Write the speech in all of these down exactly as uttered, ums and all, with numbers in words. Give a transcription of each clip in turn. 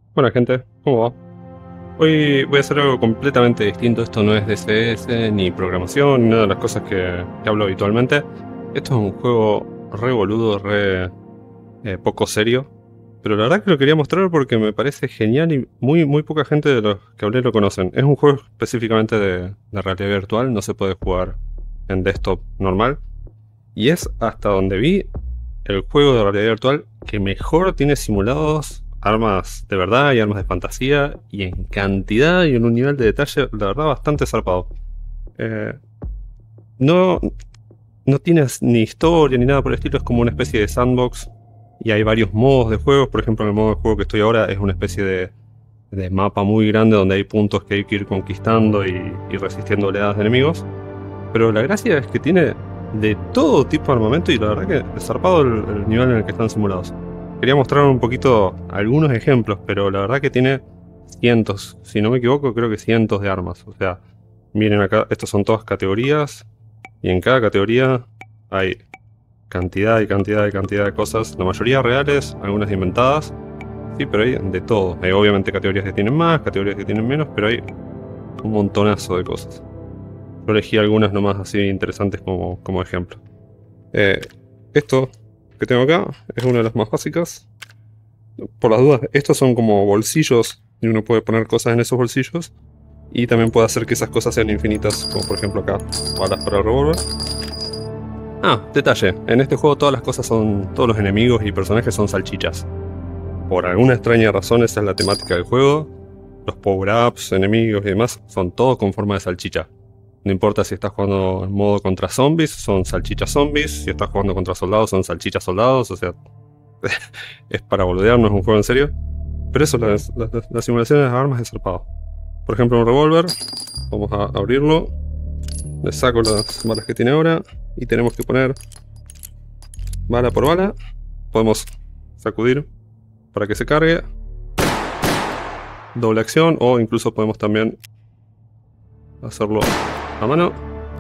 Buena gente, ¿cómo va? Hoy voy a hacer algo completamente distinto. Esto no es D C S, ni programación, ni nada de las cosas que, que hablo habitualmente. Esto es un juego re boludo, re eh, poco serio. Pero la verdad que lo quería mostrar porque me parece genial y muy, muy poca gente de los que hablé lo conocen. Es un juego específicamente de, de realidad virtual, no se puede jugar en desktop normal. Y es hasta donde vi el juego de realidad virtual que mejor tiene simulados armas de verdad y armas de fantasía y en cantidad y en un nivel de detalle, la verdad, bastante zarpado. Eh, no, no tienes ni historia ni nada por el estilo, es como una especie de sandbox y hay varios modos de juego. Por ejemplo, en el modo de juego que estoy ahora es una especie de, de mapa muy grande donde hay puntos que hay que ir conquistando y, y resistiendo oleadas de enemigos. Pero la gracia es que tiene de todo tipo de armamento y la verdad que es zarpado el, el nivel en el que están simulados. Quería mostrar un poquito algunos ejemplos, pero la verdad que tiene cientos, si no me equivoco, creo que cientos de armas. O sea, miren acá, estas son todas categorías y en cada categoría hay cantidad y cantidad y cantidad de cosas, la mayoría reales, algunas inventadas. Sí, pero hay de todo. Hay obviamente categorías que tienen más, categorías que tienen menos, pero hay un montonazo de cosas. Yo elegí algunas nomás así interesantes como, como ejemplo. Eh, esto que tengo acá es una de las más básicas. Por las dudas, estos son como bolsillos y uno puede poner cosas en esos bolsillos. Y también puede hacer que esas cosas sean infinitas, como por ejemplo acá, balas para el revólver. Ah, detalle, en este juego todas las cosas son, todos los enemigos y personajes son salchichas. Por alguna extraña razón esa es la temática del juego. Los power-ups, enemigos y demás son todos con forma de salchicha. No importa si estás jugando en modo contra zombies, son salchichas zombies. Si estás jugando contra soldados, son salchichas soldados. O sea, es para boludear, no es un juego en serio. Pero eso, las, las, las simulaciones de las armas es zarpado. Por ejemplo, un revólver. Vamos a abrirlo. Le saco las balas que tiene ahora. Y tenemos que poner bala por bala. Podemos sacudir para que se cargue. Doble acción. O incluso podemos también hacerlo a mano.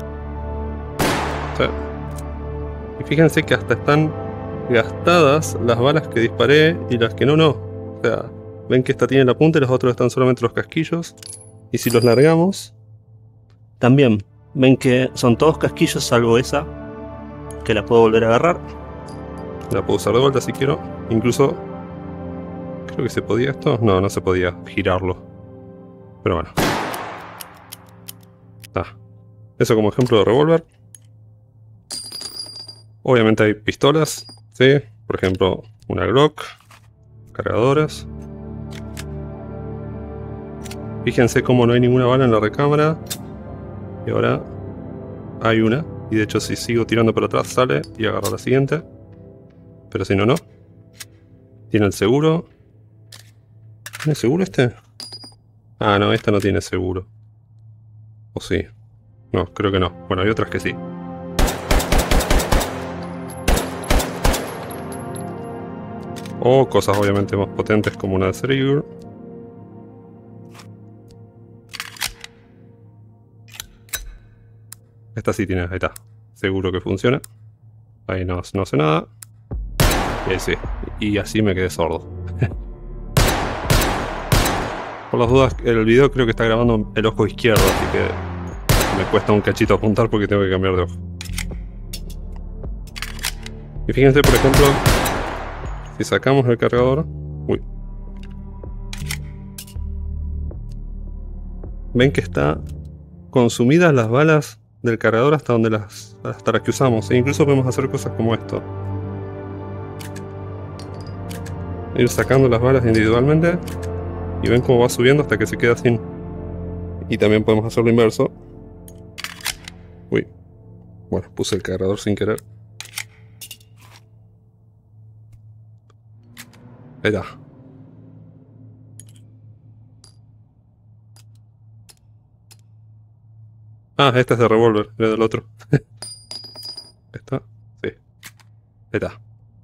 Sí. Y fíjense que hasta están gastadas las balas que disparé y las que no, no. O sea, ven que esta tiene la punta y los otros están solamente los casquillos. Y si los largamos, también ven que son todos casquillos salvo esa, que la puedo volver a agarrar. La puedo usar de vuelta si quiero. Incluso, creo que se podía esto. No, no se podía girarlo. Pero bueno. Ah. Eso como ejemplo de revólver. Obviamente hay pistolas, ¿sí? Por ejemplo, una Glock, cargadoras. Fíjense cómo no hay ninguna bala en la recámara. Y ahora hay una. Y de hecho si sigo tirando para atrás sale y agarro la siguiente. Pero si no, no. Tiene el seguro. ¿Tiene seguro este? Ah, no, esta no tiene seguro. ¿O sí? No, creo que no. Bueno, hay otras que sí. O cosas obviamente más potentes como una de Serigur. Esta sí tiene, ahí está. Seguro que funciona. Ahí no, no hace nada. Y ahí sí. Y así me quedé sordo. Por las dudas, el video creo que está grabando el ojo izquierdo, así que me cuesta un cachito apuntar porque tengo que cambiar de ojo. Y fíjense, por ejemplo, si sacamos el cargador... Uy. Ven que está consumidas las balas del cargador hasta donde las, hasta las que usamos. E incluso podemos hacer cosas como esto. Ir sacando las balas individualmente. Y ven cómo va subiendo hasta que se queda sin. Y también podemos hacer lo inverso. Uy. Bueno, puse el cargador sin querer. Ahí está. Ah, este es de revólver, era del otro. ¿Está? Sí. Ahí está.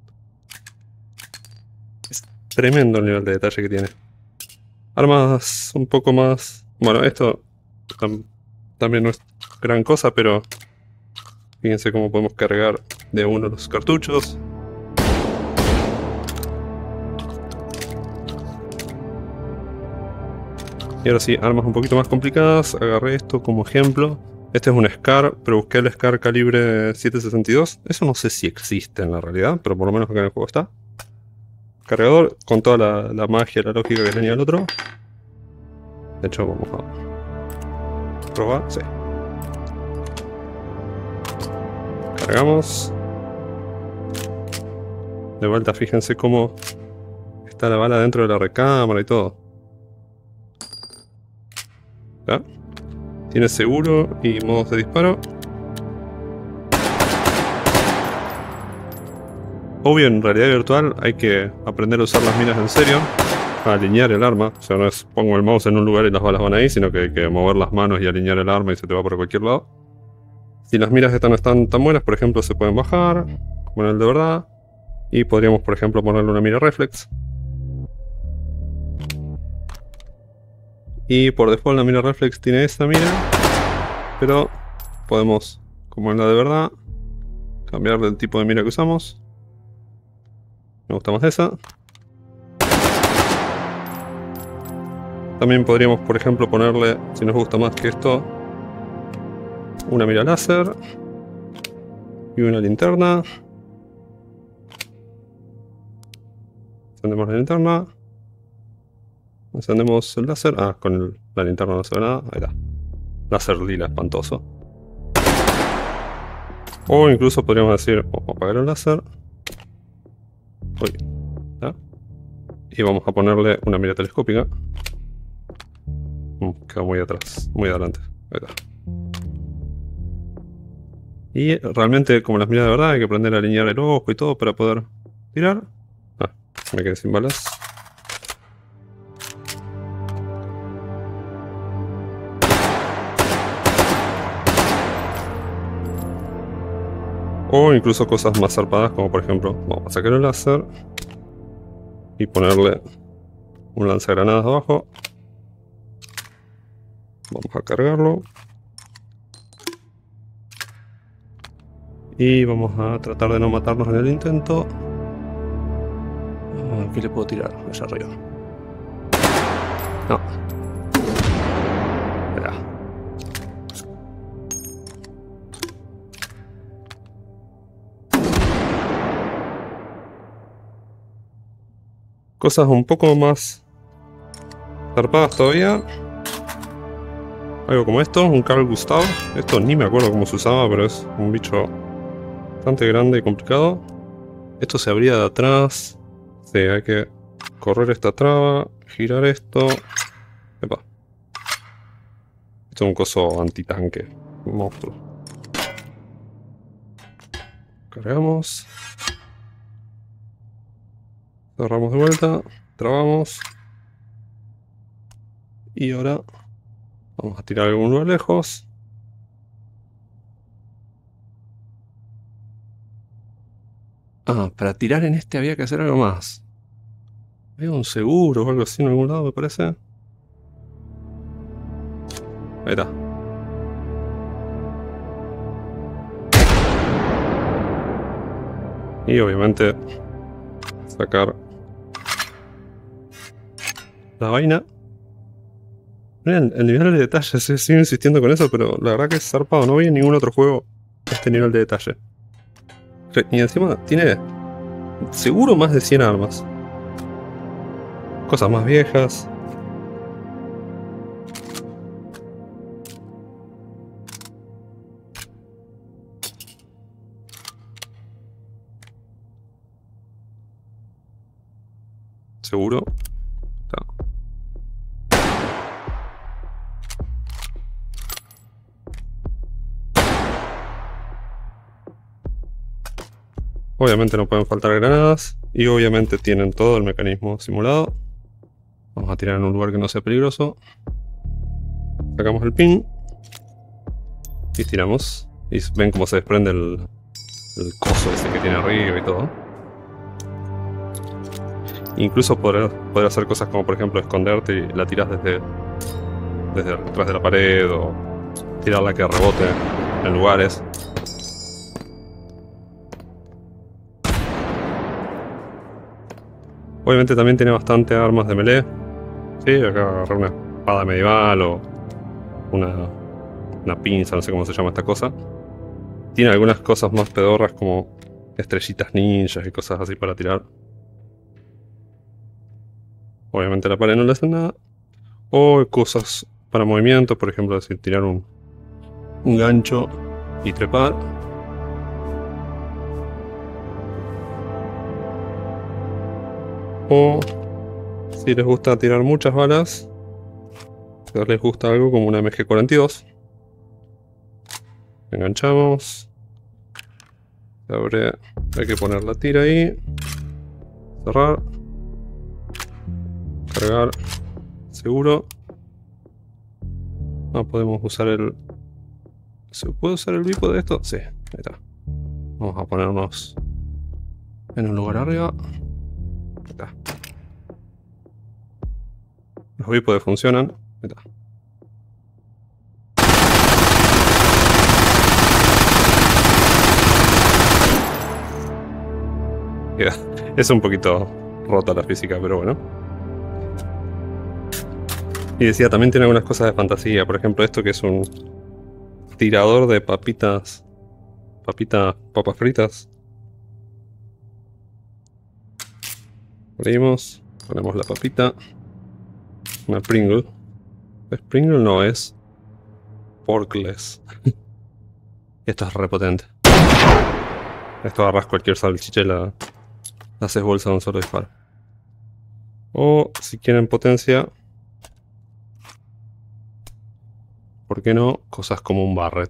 Es tremendo el nivel de detalle que tiene. Armas un poco más... Bueno, esto tam también no es gran cosa, pero fíjense cómo podemos cargar de uno los cartuchos. Y ahora sí, armas un poquito más complicadas. Agarré esto como ejemplo. Este es un SCAR, pero busqué el SCAR calibre siete sesenta y dos. Eso no sé si existe en la realidad, pero por lo menos acá en el juego está. Cargador con toda la, la magia, la lógica que tenía el otro. De hecho, vamos a probar. Sí. Cargamos. De vuelta, fíjense cómo está la bala dentro de la recámara y todo. ¿Ya? Tiene seguro y modos de disparo. Obvio, en realidad virtual hay que aprender a usar las minas en serio, a alinear el arma. O sea, no es pongo el mouse en un lugar y las balas van ahí, sino que hay que mover las manos y alinear el arma y se te va por cualquier lado. Si las miras están, están tan buenas, por ejemplo, se pueden bajar, como en el de verdad. Y podríamos, por ejemplo, ponerle una mira reflex. Y por default la mira reflex tiene esta mira, pero podemos, como en la de verdad, cambiar del tipo de mira que usamos. Me gusta más esa. También podríamos, por ejemplo, ponerle, si nos gusta más que esto, una mira láser y una linterna. Encendemos la linterna. Encendemos el láser. Ah, con el, la linterna no se ve nada. Ahí está. Láser lila, espantoso. O incluso podríamos decir, vamos a apagar el láser. Uy. ¿Ya? Y vamos a ponerle una mira telescópica. Mm, queda muy atrás, muy adelante. Ahí está. Y realmente, como las miras de verdad, hay que aprender a alinear el ojo y todo para poder tirar. Ah, me quedé sin balas. O incluso cosas más zarpadas, como por ejemplo, vamos a sacar el láser y ponerle un lanzagranadas abajo. Vamos a cargarlo. Y vamos a tratar de no matarnos en el intento. Aquí le puedo tirar, allá arriba. No. Espera. Cosas un poco más zarpadas todavía. Algo como esto, un Carl Gustav. Esto ni me acuerdo cómo se usaba, pero es un bicho bastante grande y complicado. Esto se abría de atrás. Sí, hay que correr esta traba, girar esto. Epa. Esto es un coso antitanque. Un monstruo. Cargamos. Cerramos de vuelta. Trabamos. Y ahora vamos a tirar algún lugar lejos. Ah, para tirar en este había que hacer algo más. Había un seguro o algo así en algún lado, me parece. Ahí está. Y obviamente sacar la vaina. Miren, el nivel de detalle, sí, sigo insistiendo con eso, pero la verdad que es zarpado. No vi en ningún otro juego este nivel de detalle. Y encima tiene seguro más de cien armas. Cosas más viejas. Seguro. No. Obviamente no pueden faltar granadas. Y obviamente tienen todo el mecanismo simulado. Vamos a tirar en un lugar que no sea peligroso. Sacamos el pin. Y tiramos. Y ven cómo se desprende el, el coso ese que tiene arriba y todo. Incluso poder, poder hacer cosas como por ejemplo esconderte y la tiras desde, desde detrás de la pared. O tirarla que rebote en lugares. Obviamente también tiene bastante armas de melee. Sí, acá agarré una espada medieval o una, una pinza, no sé cómo se llama esta cosa. Tiene algunas cosas más pedorras como estrellitas ninjas y cosas así para tirar. Obviamente la pared no le hace nada. O cosas para movimiento, por ejemplo, decir, tirar un, un gancho y trepar. O si les gusta tirar muchas balas, les gusta algo como una M G cuarenta y dos. Enganchamos. Se abre. Hay que poner la tira ahí. Cerrar. Cargar. Seguro. No podemos usar el... ¿Se puede usar el bipo de esto? Sí, ahí está. Vamos a ponernos en un lugar arriba. Ahí está. Los bípodes funcionan. Ahí está. Queda. Es un poquito rota la física, pero bueno. Y decía, también tiene algunas cosas de fantasía. Por ejemplo, esto que es un tirador de papitas. Papitas, papas fritas. Abrimos, ponemos la papita. Una Pringle. ¿Es Pringle? No, es Porkless. Esto es re potente. Esto agarras cualquier salchicha y la, la haces bolsa de un solo disparo. O si quieren potencia, ¿por qué no? Cosas como un Barret.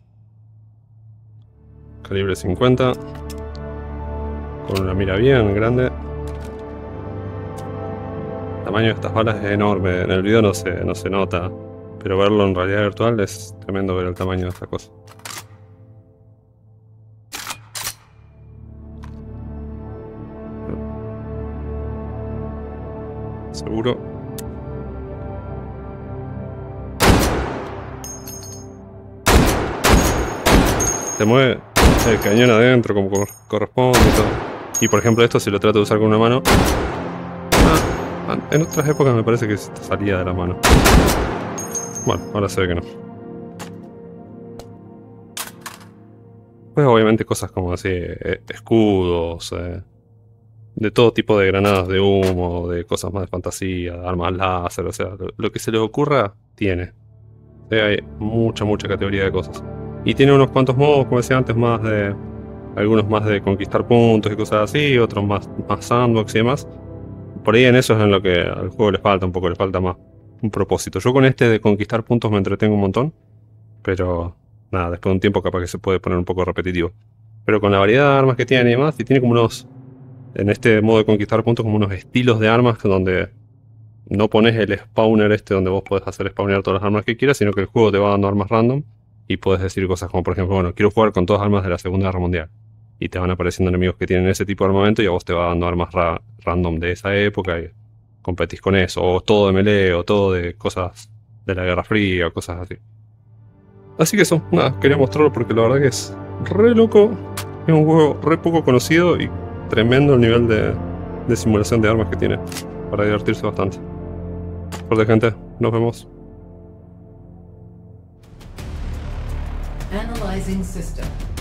Calibre cincuenta. Con una mira bien grande. El tamaño de estas balas es enorme. En el video no se, no se nota. Pero verlo en realidad virtual es tremendo ver el tamaño de esta cosa. Seguro. Se mueve el cañón adentro como cor corresponde y todo. Y por ejemplo esto si lo trato de usar con una mano. Ah, en otras épocas me parece que salía de la mano. Bueno, ahora se ve que no. Pues obviamente cosas como así, eh, escudos, eh, de todo tipo de granadas de humo, de cosas más de fantasía, armas láser, o sea, lo, lo que se les ocurra, tiene. O sea, hay mucha, mucha categoría de cosas. Y tiene unos cuantos modos, como decía antes, más de... Algunos más de conquistar puntos y cosas así, otros más, más sandbox y demás. Por ahí en eso es en lo que al juego le falta un poco, le falta más un propósito. Yo con este de conquistar puntos me entretengo un montón, pero nada, después de un tiempo capaz que se puede poner un poco repetitivo. Pero con la variedad de armas que tiene y demás, y tiene como unos... En este modo de conquistar puntos como unos estilos de armas donde no pones el spawner este donde vos podés hacer spawnear todas las armas que quieras, sino que el juego te va dando armas random y podés decir cosas como por ejemplo, bueno, quiero jugar con todas las armas de la Segunda Guerra Mundial. Y te van apareciendo enemigos que tienen ese tipo de armamento y a vos te va dando armas ra random de esa época y competís con eso. O todo de melee, o todo de cosas de la Guerra Fría, o cosas así. Así que eso, nada, quería mostrarlo porque la verdad que es re loco. Es un juego re poco conocido y tremendo el nivel de, de simulación de armas que tiene. Para divertirse bastante. Suerte gente, nos vemos. Analyzing system.